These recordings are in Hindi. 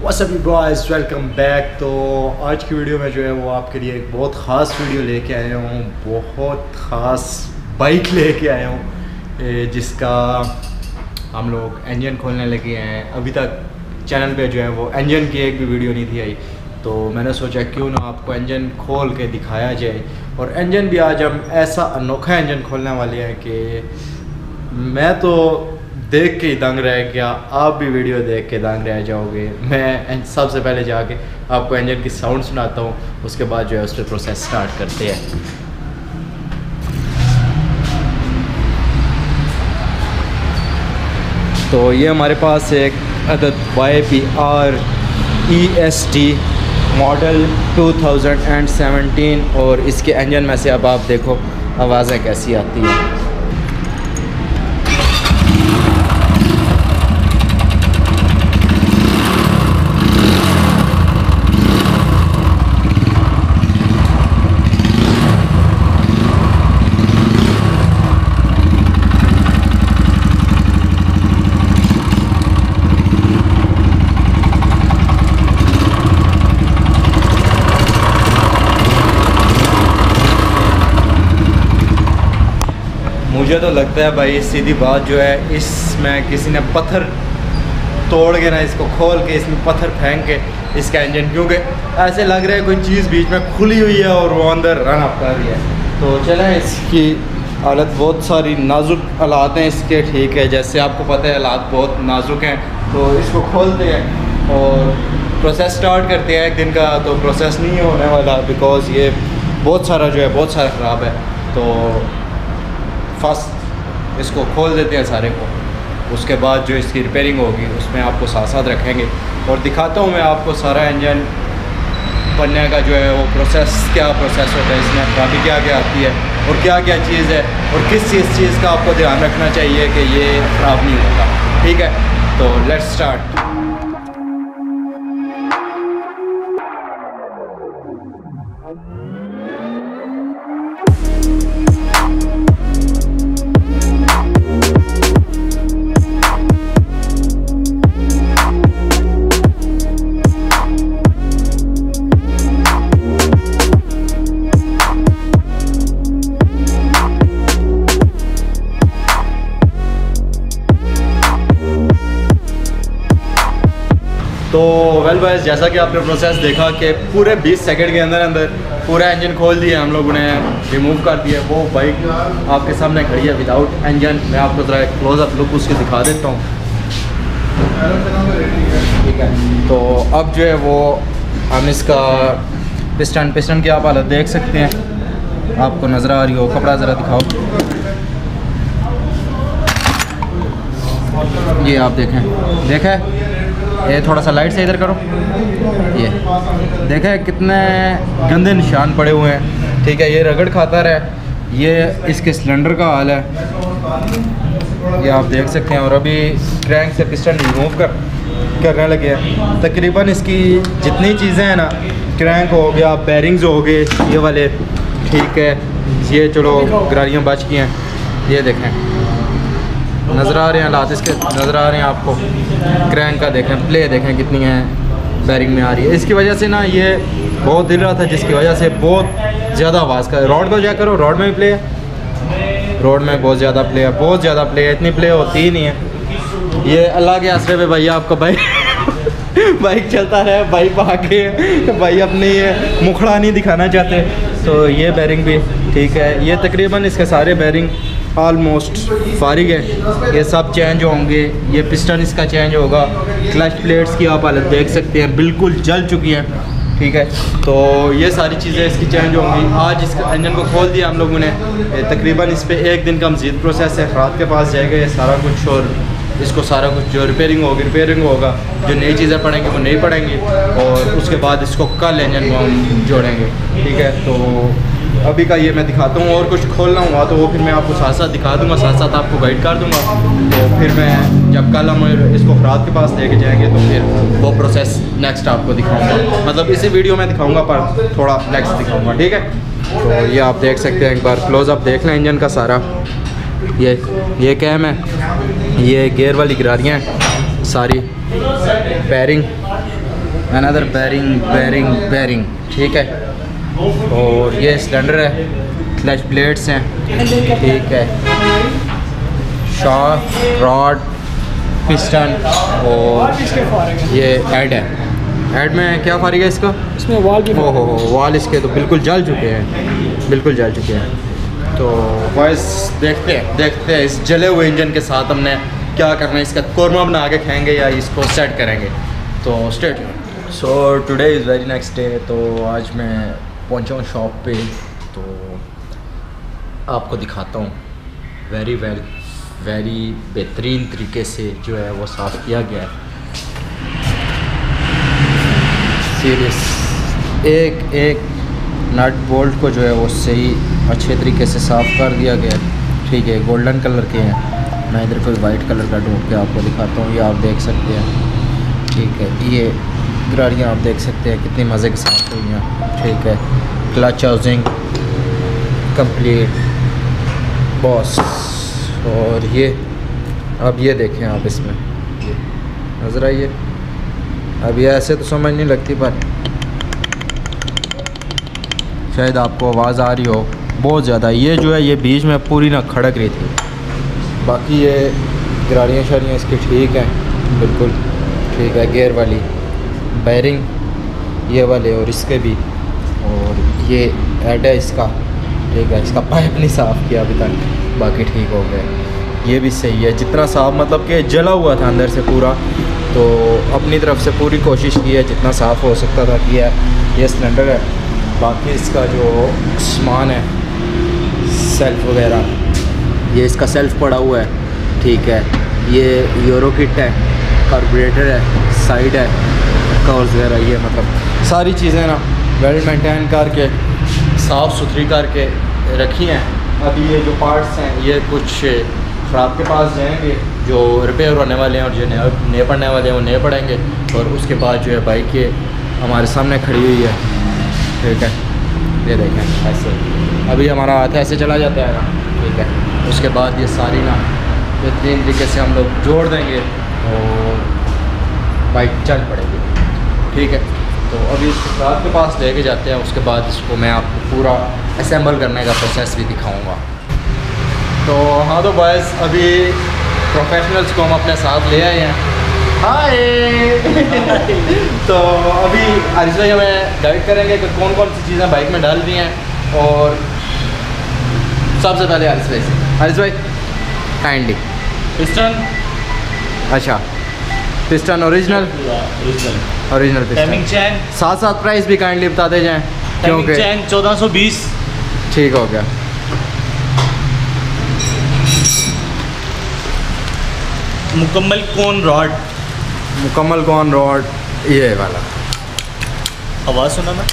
What's up you guys, welcome back. तो आज की वीडियो में जो है वो आपके लिए एक बहुत ख़ास वीडियो लेके आया हूँ। बहुत ख़ास बाइक लेके आया हूँ जिसका हम लोग इंजन खोलने लगे हैं। अभी तक चैनल पे जो है वो इंजन की एक भी वीडियो नहीं थी आई, तो मैंने सोचा क्यों ना आपको इंजन खोल के दिखाया जाए। और इंजन भी आज हम ऐसा अनोखा इंजन खोलने वाले हैं कि मैं तो देख के ही दंग रह गया, आप भी वीडियो देख के दंग रह जाओगे। मैं सबसे पहले जाके आपको इंजन की साउंड सुनाता हूँ, उसके बाद जो है उस पर प्रोसेस स्टार्ट करते हैं। तो ये हमारे पास एक अदद YPR EST मॉडल 2017 और इसके इंजन में से अब आप देखो आवाज़ें कैसी आती हैं। मुझे तो लगता है भाई सीधी बात जो है, इसमें किसी ने पत्थर तोड़ के ना इसको खोल के इसमें पत्थर फेंक के इसका इंजन, क्योंकि ऐसे लग रहा है कोई चीज़ बीच में खुली हुई है और वो अंदर रन अप कर रही है। तो चलें, इसकी हालत बहुत सारी नाजुक हालात हैं इसके, ठीक है, जैसे आपको पता है हालात बहुत नाजुक हैं। तो इसको खोलते हैं और प्रोसेस स्टार्ट करते हैं। एक दिन का तो प्रोसेस नहीं होने वाला, बिकॉज़ ये बहुत सारा जो है बहुत सारा ख़राब है। तो फर्स्ट इसको खोल देते हैं सारे को, उसके बाद जो इसकी रिपेयरिंग होगी उसमें आपको साथ साथ रखेंगे और दिखाता हूँ मैं आपको सारा इंजन बनने का जो है वो प्रोसेस, क्या प्रोसेस होता है इसमें, खराबी क्या क्या आती है और क्या क्या चीज़ है और किस चीज़ का आपको ध्यान रखना चाहिए कि ये ख़राब नहीं होगा। ठीक है, तो लेट्स स्टार्ट। तो वेल बॉयज़, जैसा कि आपने प्रोसेस देखा कि पूरे 20 सेकंड के अंदर अंदर पूरा इंजन खोल दिया हम लोगों ने, रिमूव कर दिया। वो बाइक आपके सामने खड़ी है विदाउट इंजन। मैं आपको ज़रा क्लोज़अप लुक उसकी दिखा देता हूँ। ठीक है, तो अब जो है वो हम इसका पिस्टन की आप हालत देख सकते हैं, आपको नज़र आ रही हो। कपड़ा ज़रा दिखाओ, ये आप देखें ये थोड़ा सा लाइट से इधर करो, ये देखें कितने गंदे निशान पड़े हुए हैं। ठीक है, ये रगड़ खाता रहा, ये इसके सिलेंडर का हाल है, ये आप देख सकते हैं। और अभी क्रैंक से पिस्टन रिमूव करने लगे हैं। तकरीबन इसकी जितनी चीज़ें हैं ना, क्रैंक हो गया, बेरिंग्स हो गए ये वाले, ठीक है, ये चलो गरारियाँ बच गई हैं। ये देखें नज़र आ रहे हैं हालात इसके, नज़र आ रहे हैं आपको। क्रैंक का देखें, प्ले देखें कितनी है बैरिंग में आ रही है। इसकी वजह से ना ये बहुत हिल रहा था, जिसकी वजह से बहुत ज़्यादा आवाज़ का। रॉड को चेक करो, रॉड में भी प्ले है, रॉड में बहुत ज़्यादा प्ले है, बहुत ज़्यादा प्ले है। इतनी प्ले होती ही नहीं है। ये अल्लाह के आसरे पे भैया आपका बाइक चलता रहे, बाइक भागे, भाई अपनी ये मुखड़ा नहीं दिखाना चाहते। तो ये बैरिंग भी ठीक है, ये तकरीबन इसके सारे बैरिंग ऑलमोस्ट फारिग है, ये सब चेंज होंगे। ये पिस्टन इसका चेंज होगा। क्लच प्लेट्स की आप हालत देख सकते हैं, बिल्कुल जल चुकी हैं। ठीक है, तो ये सारी चीज़ें इसकी चेंज होंगी। आज इस इंजन को खोल दिया हम लोगों ने, तकरीबन इस पर एक दिन का मज़ीद प्रोसेस है। फ़रात के पास जाएगा ये सारा कुछ, और इसको सारा कुछ जो रिपेयरिंग होगा, जो नई चीज़ें पड़ेंगी वो नहीं पड़ेंगी, और उसके बाद इसको कल इंजन को हम जोड़ेंगे। ठीक है, तो अभी का ये मैं दिखाता हूँ, और कुछ खोलना हुआ तो वो फिर मैं आपको साथ साथ दिखा दूँगा, साथ साथ आपको गाइड कर दूँगा। तो फिर मैं जब कल हम इसको फ़रात के पास लेके जाएंगे तो फिर वो प्रोसेस नेक्स्ट आपको दिखाऊँगा, मतलब इसी वीडियो में दिखाऊँगा पर थोड़ा नेक्स्ट दिखाऊँगा। ठीक है, तो ये आप देख सकते हैं, एक बार क्लोज़अप देख लें इंजन का सारा। ये कैम है, ये गियर वाली गिरारियाँ हैं सारी, पैरिंग अनदर बेरिंग, ठीक है। और ये सिलेंडर है, क्लच प्लेट्स हैं, ठीक है। शाफ्ट, रॉड, पिस्टन और ये हेड है। हेड में क्या फारिग है इसका? इसमें वाल भी हो वाल इसके तो बिल्कुल जल चुके हैं, बिल्कुल जल चुके हैं। तो बस देखते हैं इस जले हुए इंजन के साथ हमने क्या करना है, इसका कोरमा बना के खाएंगे या इसको सेट करेंगे। तो state so today is very next day. तो आज मैं पहुंचा हूँ शॉप पे, तो आपको दिखाता हूँ वेरी बेहतरीन तरीके से जो है वो साफ़ किया गया है। सीरियस एक नट बोल्ट को जो है वो सही अच्छे तरीके से साफ़ कर दिया गया है, ठीक है। गोल्डन कलर के हैं, मैं इधर कोई वाइट कलर का ढूंढ के आपको दिखाता हूँ, ये आप देख सकते हैं, ठीक है। ये गाड़ियाँ आप देख सकते हैं कितनी मज़े के साथ हुई हैं, ठीक है। Clutch housing complete boss. और ये अब ये देखें आप, इसमें ये नज़र आई है। अब ये ऐसे तो समझ नहीं लगती, पर शायद आपको आवाज़ आ रही हो बहुत ज़्यादा। ये जो है ये बीच में पूरी ना खड़क रही थी। बाकी ये गाड़ियाँ शाड़ियाँ इसकी ठीक हैं, बिल्कुल ठीक है। गियर वाली, बैरिंग ये वाले और इसके भी, और ये हेड है इसका, ठीक है। इसका पाइप नहीं साफ़ किया अभी तक, बाकी ठीक हो गया। ये भी सही है, जितना साफ़ मतलब कि जला हुआ था अंदर से पूरा, तो अपनी तरफ से पूरी कोशिश की है जितना साफ़ हो सकता था किया। ये सिलेंडर है, बाकी इसका जो सामान है सेल्फ वगैरह, ये इसका सेल्फ पड़ा हुआ है, ठीक है। ये यूरो किट है, कार्बोरेटर है, साइड है, कवर्स वगैरह, ये मतलब सारी चीज़ें ना वेल मेंटेन करके साफ़ सुथरी करके रखी हैं। अभी ये जो पार्ट्स हैं ये कुछ ख़राब के पास जाएंगे जो रिपेयर होने वाले हैं, और जो नए पड़ने वाले हैं वो नए पड़ेंगे। और उसके बाद जो है बाइक ये हमारे सामने खड़ी हुई है, ठीक है। ये देखें ऐसे, अभी हमारा हाथ ऐसे चला जाता है ना, ठीक है। उसके बाद ये सारी ना बेहतरीन तरीके से हम लोग जोड़ देंगे और बाइक चल पड़ेगी, ठीक है। तो अभी इसको रात के पास लेके जाते हैं, उसके बाद इसको मैं आपको पूरा असेंबल करने का प्रोसेस भी दिखाऊंगा। तो हाँ, तो बस अभी प्रोफेशनल्स को हम अपने साथ ले आए हैं। हाय तो अभी आरिस भाई हमें गाइड करेंगे कि कौन कौन सी चीज़ें बाइक में डाल दी हैं। और सबसे पहले आरिस भाई काइंडली पिस्टन, अच्छा पिस्टन ओरिजिनल टाइमिंग चैन, साथ प्राइस भी काइंडली बताते जाएं, क्योंकि चैन 1420, ठीक हो गया। मुकम्मल कौन रॉड, ये वाला आवाज़ सुना ना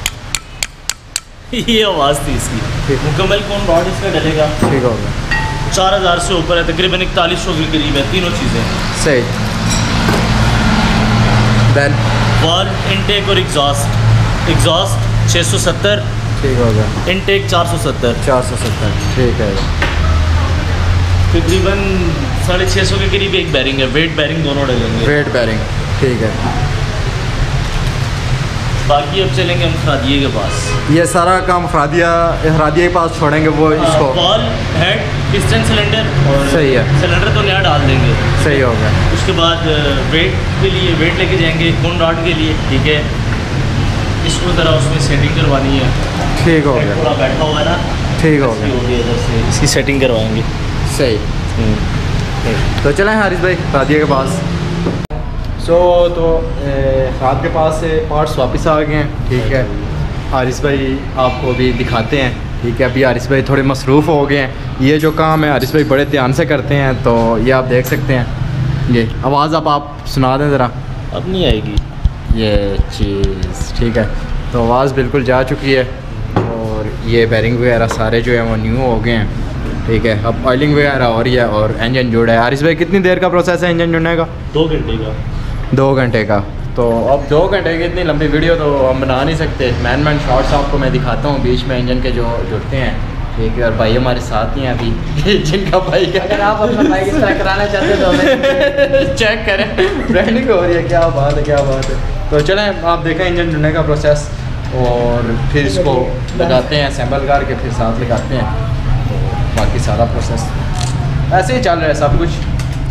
ये आवाज़ थी इसकी। मुकम्मल कौन रॉड इसका डलेगा, ठीक हो गया। 4000 से ऊपर है, तकरीबन 4100 के करीब है, तीनों चीज़ें सही। देन वॉल, इनटेक और एग्जॉस्ट 670, ठीक हो गया। इनटेक 470, ठीक है। तकरीबन 650 के करीब एक बैरिंग है, वेट बैरिंग दोनों डलेंगे, वेट बैरिंग, ठीक है। बाकी अब चलेंगे हम खरादिये के पास। ये सारा काम खरादिया के पास छोड़ेंगे वो इसको। बॉल, हेड, पिस्टन, सिलेंडर, और सही है। सिलेंडर तो नया डाल देंगे, सही हो गया। उसके बाद वेट के लिए वेट लेके जाएंगे कौन रॉड के लिए, ठीक है। इसको ज़रा उसमें सेटिंग करवानी है, ठीक हो गया। थोड़ा बैठा हुआ है ना, ठीक हो गया। इधर से इसकी सेटिंग करवाएंगे, सही। तो चलें हारिस भाई खरादिया के पास। तो रात के पास से पार्ट्स वापस आ गए हैं, ठीक है। हारिस भाई आपको भी दिखाते हैं, ठीक है। अभी हारिस भाई थोड़े मसरूफ़ हो गए हैं, ये जो काम है हारिस भाई बड़े ध्यान से करते हैं, तो ये आप देख सकते हैं। ये आवाज़ आप सुना दें ज़रा। अब नहीं आएगी ये चीज़, ठीक है। तो आवाज़ बिल्कुल जा चुकी है, और ये बैरिंग वगैरह सारे जो है वो न्यू हो गए हैं, ठीक है। अब ऑयलिंग वगैरह हो रही है और इंजन जुड़ा है। हारिस भाई कितनी देर का प्रोसेस है इंजन जुड़ने का? 2 घंटे का। 2 घंटे का। तो अब 2 घंटे की इतनी लंबी वीडियो तो हम बना नहीं सकते। मैन शॉट्स आपको मैं दिखाता हूँ बीच में इंजन के जो जुड़ते हैं, एक और भाई हमारे साथ ही हैं अभी जिनका बाइक है। अगर आप अपना बाइक इस तरह कराना चाहते हो तो हमें चेक करें, ब्रांडिंग हो रही है। क्या बात है, क्या बात है। तो चलें आप देखें इंजन ढूंढने का प्रोसेस और फिर इसको लगाते हैं, असेंबल करके फिर साथ लगाते हैं। तो बाकी सारा प्रोसेस ऐसे ही चल रहा है सब कुछ।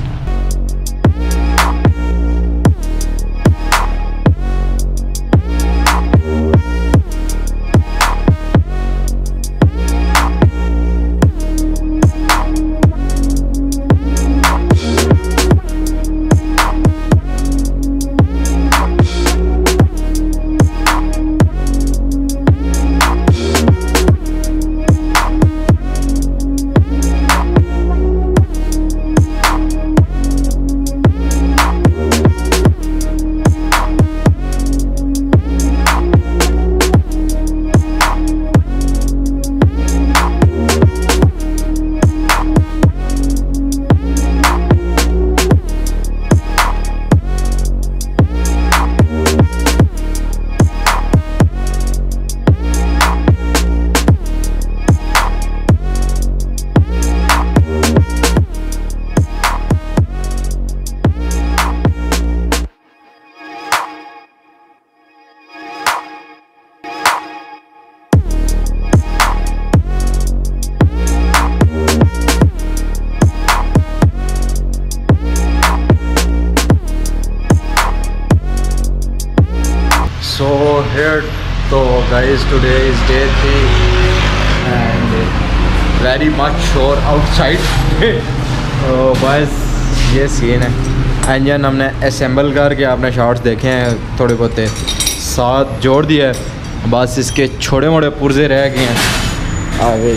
So here, तो guys today is day 3 and very much shore outside। तो बस ये सीन है। इंजन हमने असेंबल करके आपने शॉट्स देखे हैं थोड़े बहुत साथ जोड़ दिया है, बस इसके छोटे मोटे पुर्जे रह गए हैं आगे।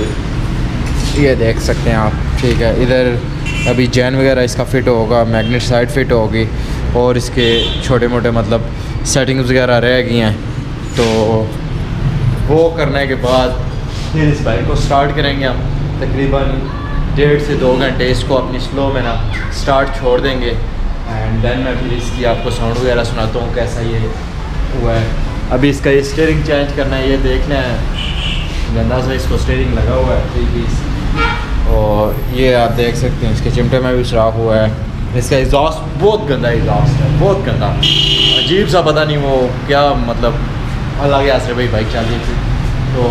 ये देख सकते हैं आप, ठीक है। इधर अभी चैन वगैरह इसका फिट होगा, मैग्नेट साइड फिट होगी और इसके छोटे मोटे मतलब सेटिंग्स वगैरह रह गई हैं। तो वो करने के बाद फिर इस बाइक को स्टार्ट करेंगे हम। तकरीबन 1.5 से 2 घंटे इसको अपनी स्लो में ना स्टार्ट छोड़ देंगे एंड देन मैं फिर इसकी आपको साउंड वगैरह सुनाता हूँ कैसा ये हुआ है। अभी इसका ये स्टीयरिंग चेंज करना है, ये देखना है गंदा सा इसको स्टीयरिंग लगा हुआ है 3 पीस। और ये आप देख सकते हैं इसके चिमटे में भी सुराख हुआ है। इसका एग्जॉस्ट बहुत गंदा एग्जॉस्ट है, बहुत गंदा, अजीब सा, पता नहीं वो क्या मतलब अलग आसरे भाई बाइक चल रही थी। तो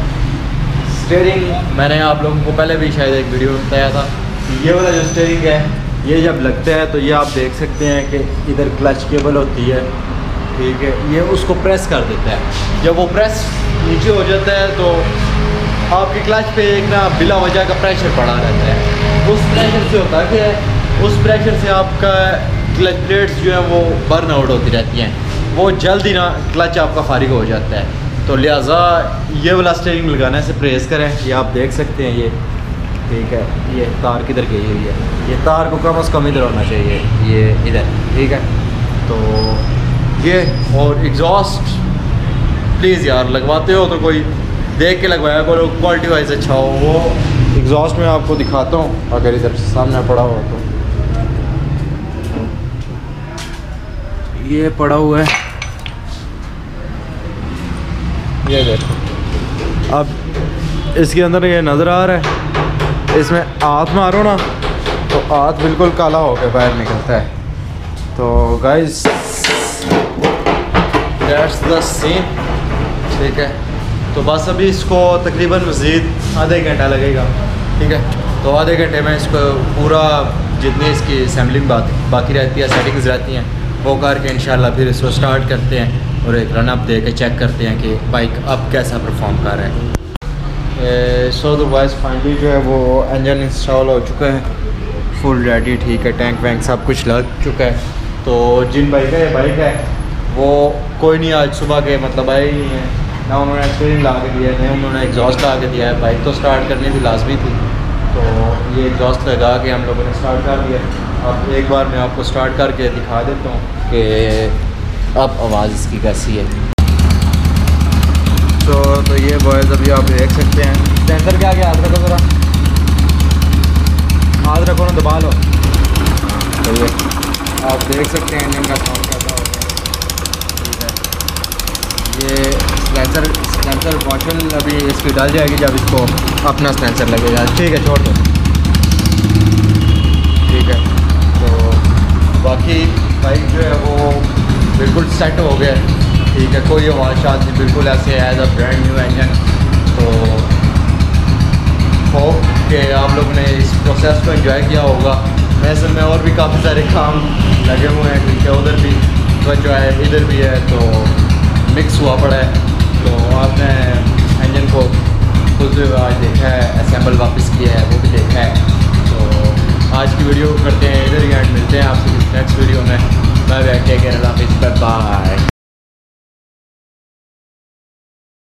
स्टीयरिंग मैंने आप लोगों को पहले भी शायद एक वीडियो में बताया था, ये वाला जो स्टीयरिंग है ये जब लगता है तो ये आप देख सकते हैं कि इधर क्लच केबल होती है, ठीक है। ये उसको प्रेस कर देता है। जब वो प्रेस नीचे हो जाता है तो आपकी क्लच पे एक ना बिला वजह का प्रेशर पड़ा रहता है। उस प्रेशर से होता है कि उस प्रेशर से आपका क्लच प्लेट्स जो है वो बर्न आउट होती रहती हैं, वो जल्दी ना क्लच आपका फारिग हो जाता है। तो लिहाजा ये वाला स्टीयरिंग लगाने से प्रेस करें। ये आप देख सकते हैं ये, ठीक है। ये तार किधर गई हुई है, ये तार को कम से कम इधर होना चाहिए, ये इधर, ठीक है। तो ये और एग्जॉस्ट प्लीज़ यार लगवाते हो तो कोई देख के लगवाया करो, क्वालिटी वाइज अच्छा हो। वो एग्जॉस्ट में आपको दिखाता हूँ अगर इधर सामने पड़ा हो तो ये पड़ा हुआ है, ये देखो। अब इसके अंदर ये नज़र आ रहा है, इसमें हाथ मारो ना तो हाथ बिल्कुल काला होकर बाहर निकलता है। तो गाइस दैट्स द सीन, ठीक है। तो बस अभी इसको तकरीबन मज़ीद आधे घंटा लगेगा, ठीक है। तो आधे घंटे में इसको पूरा जितनी इसकी असेंबलिंग बाकी रहती है, सेटिंग्स रहती हैं, वो करके इंशाल्लाह फिर इसको स्टार्ट करते हैं और एक रन अप दे के चेक करते हैं कि बाइक अब कैसा परफॉर्म कर रहा है। सो द वॉइस फाइनली जो है वो इंजन इंस्टॉल हो चुका है, फुल रेडी, ठीक है। टैंक वैंक सब कुछ लग चुका है। तो जिन बाइक का ये बाइक है वो कोई नहीं आज सुबह के मतलब आए ही नहीं है, ना उन्होंने स्टीयरिंग ला के दिया है, ना उन्होंने एग्जॉस्ट ला के दिया है। बाइक तो स्टार्ट करनी भी लाजमी थी, तो ये एग्जॉस्ट लगा के हम लोगों ने स्टार्ट कर दिया। अब एक बार मैं आपको स्टार्ट करके दिखा देता हूँ कि अब आवाज़ इसकी कैसी है। तो ये बॉयज़ अभी आप देख सकते हैं, इसके अंदर क्या हाथ रखो, ज़रा हाथ रखो ना, दबा लो। तो ये आप देख सकते हैं इंजन का साउंड कैसा होगा, ठीक है। ये सेंसर मॉडल अभी इसकी डाल जाएगी जब इसको अपना सेंसर लगेगा। ठीक है, छोड़ दो। ठीक है, तो बाकी बाइक जो है वो बिल्कुल सेट हो गया। ठीक है, कोई आवाज़ शायद नहीं, बिल्कुल ऐसे as a brand new engine. तो होप कि आप लोगों ने इस प्रोसेस को एंजॉय किया होगा। वैसे में और भी काफ़ी सारे काम लगे हुए हैं। ठीक है, उधर भी तो जो है, इधर भी है, तो मिक्स हुआ पड़ा है। तो आपने इंजन को खुद आज देखा है, असेंबल वापस किया है, वो भी देखा है। तो आज की वीडियो करते हैं इधर ही एंड, मिलते हैं आपसे नेक्स्ट वीडियो में। बाय बाय, टेक केयर, अल्लाह हाफिज़, बाय।